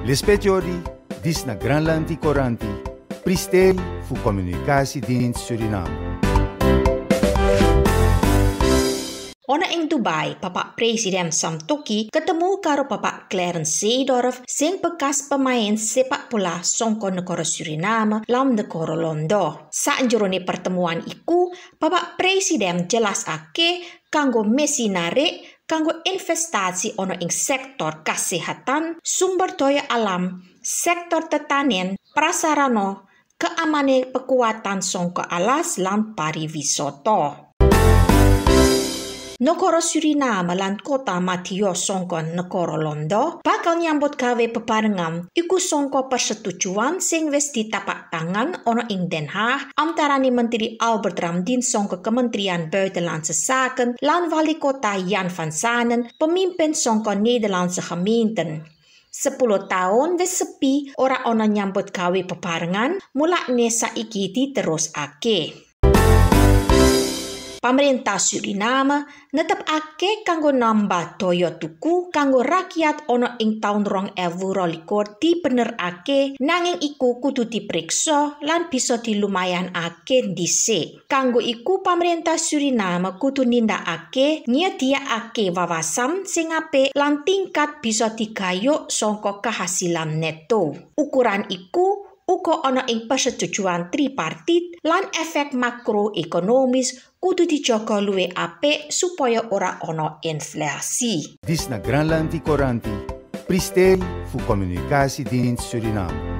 Lespetiori, dis na Granlandi Coranti, pristeri fu Communicatiedienst Suriname. Ona ing Dubai, Bapak Presiden Samtoki ketemu karo Bapak Clarence Seedorf, sing bekas pemain sepak bola songko negara Suriname lan negara Londo. Sakjroning pertemuan iku, Bapak Presiden jelasake kanggo mesinare kanggo investasi ono ing sektor kesehatan, sumber daya alam, sektor tetanian, prasarana, keamanan pekuatan songko alas lan pariwisata. Negara Suriname lan kota Matiyo songko negara Londo bakal nyambut gawe bebarengan iku songko persetujuan sing wis ditapak tangan ono ing Den Haag antarane Menteri Albert Ramdien songko Kementerian Buitenlandse Zaken lan Wali Kota Jan van Zanen pemimpin songko Nederlandse gemeenten. 10 tahun wis sepi ora ono nyambut gawe bebarengan mulane saiki diterusake. Pemerintah Suriname netepake kanggo nambah daya tuku kanggo rakyat ono ing taun 2022 dibenerake nanging iku kudu dipriksa lan bisa dilumayanake dhisik. Kanggo iku pemerintah Suriname kudu nindakake nyediakake wawasan sing apik lan tingkat bisa digayuk saka kehasilan neto. Ukuran iku uga ana ing persetujuan tripartit lan efek makroekonomis kudu dijaga luwih apik supaya ora ana inflasi. Dis na Granlandi Coranti, pristeri fu Communicatiedienst Suriname.